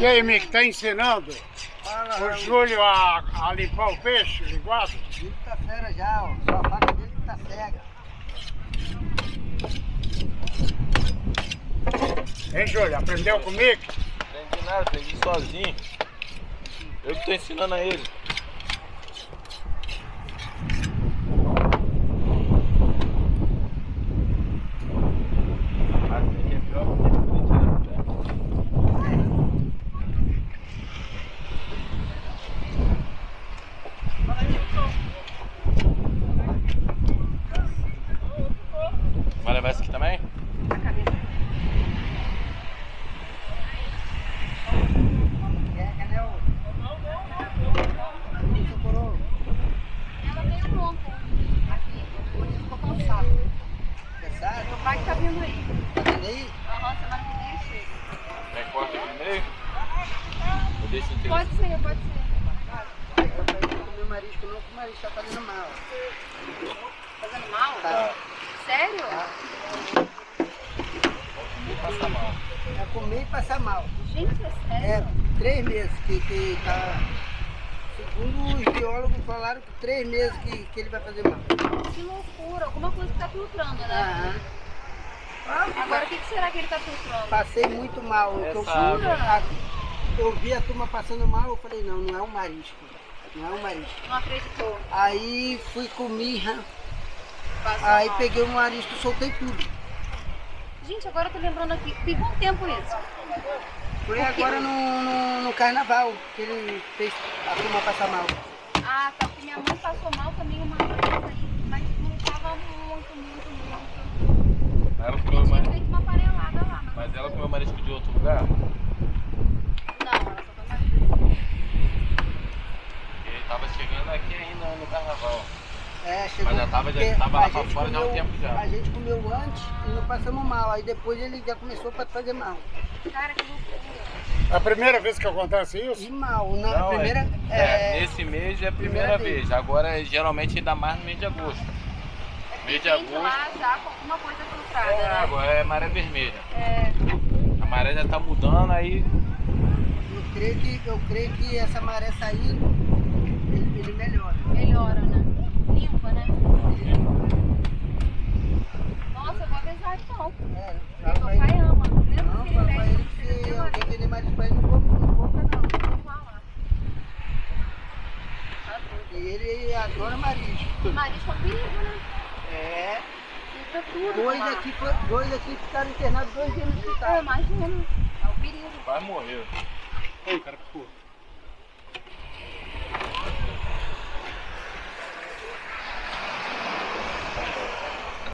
E aí, Mick, tá ensinando o Júlio a limpar o peixe linguado? Ele tá fera já, ó. Só a faca dele que tá cega. Hein, Júlio? Aprendeu com o Mick? Aprendi nada, aprendi sozinho. Eu que tô ensinando a ele. Vai levar esse aqui também? A cabeça. Cadê o... Ela veio pronta aqui, hoje ficou cansado. Cansado? Meu pai que tá vindo aí. Tá vendo aí? Aham, semana que vem chega. Quer corta aqui no meio? Eu deixo inteiro. Pode ser, pode ser. Eu tô indo comer marisco não, porque o marisco tá fazendo mal. Fazendo mal? Tá. Sério? Passa mal. É comer e passar mal. Gente, é sério? É, 3 meses que tá... Segundo os biólogos falaram que 3 meses que ele vai fazer mal. Que loucura, alguma coisa que tá filtrando, né? Agora o que será que ele tá filtrando? Passei muito mal. Eu vi a turma passando mal, eu falei, não, não é um marisco. Não é um marisco. Não acreditou. Aí fui comer, Passou aí mal. peguei o marisco, soltei tudo. Gente, agora eu tô lembrando aqui, tem quanto tempo isso? Foi agora no carnaval que ele fez a turma passar mal. Ah, tá, porque minha mãe passou mal também uma vez aí, mas não tava muito. Ela Ele comeu tinha marisco. feito uma panelada lá, Mas ela comeu marisco de outro lugar? Não, ela só foi marisco. Ele tava chegando aqui ainda no carnaval. É, chegou, Mas já tava porque lá pra a gente fora já há um tempo já. A gente comeu antes e não passamos mal, aí depois ele já começou a fazer mal. Cara, que loucura. É a primeira vez que acontece isso? E mal, na Não, primeira... nesse mês é a primeira vez. Agora, geralmente, ainda mais no mês de agosto. Mês de Tem agosto. lá já com alguma coisa filtrada, É, né? agora é maré vermelha. É. A maré já tá mudando, aí Eu creio que essa maré saindo, ele melhora. Melhora, né? Limpa, né? Nossa, eu vou avisar então. É, Meu pai ama. Mesmo não, que ele pra ele pede, que ele eu vai vender marisco pra ele não compra não. falar. Tá E ele adora marisco. doido. Marisco é um perigo, né? É. Filtra tudo. Dois aqui ficaram internados 2 dias no Eu hospital. imagino. É o perigo. vai morrer. Ei, cara, por favor.